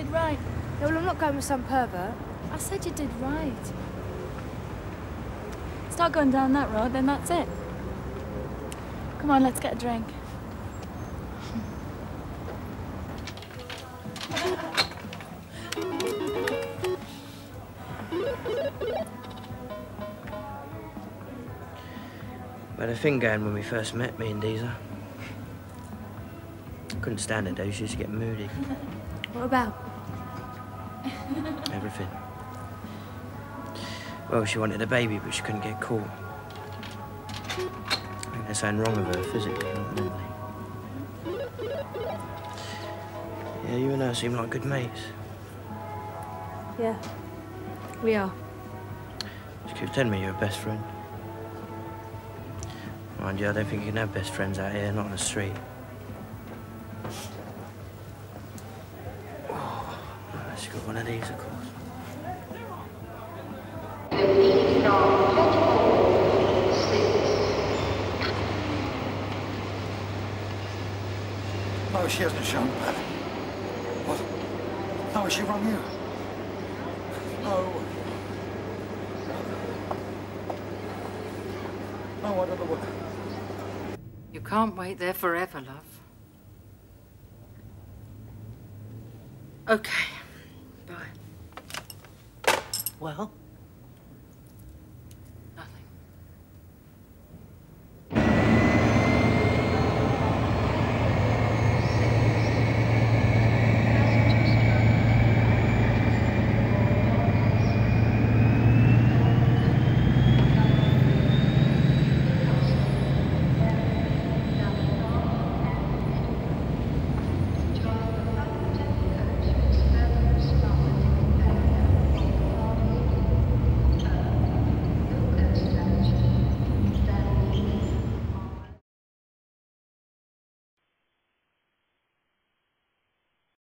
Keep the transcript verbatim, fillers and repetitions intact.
did right. No, well, I'm not going with some pervert. I said you did right. Start going down that road, then that's it. Come on, let's get a drink. We had a thing going when we first met, me and Deezer. Couldn't stand it though, she used to get moody. What about? Everything. Well, she wanted a baby, but she couldn't get caught. I think there's something wrong with her physically, not mentally. Yeah, you and her seem like good mates. Yeah, we are. She keeps telling me you're a best friend. Mind you, I don't think you can have best friends out here, not on the street. Oh, she's got one of these, of course. No, she hasn't shown that. What? No, she rung you? No. No, I don't know what... You can't wait there forever, love. Okay. Bye. Well?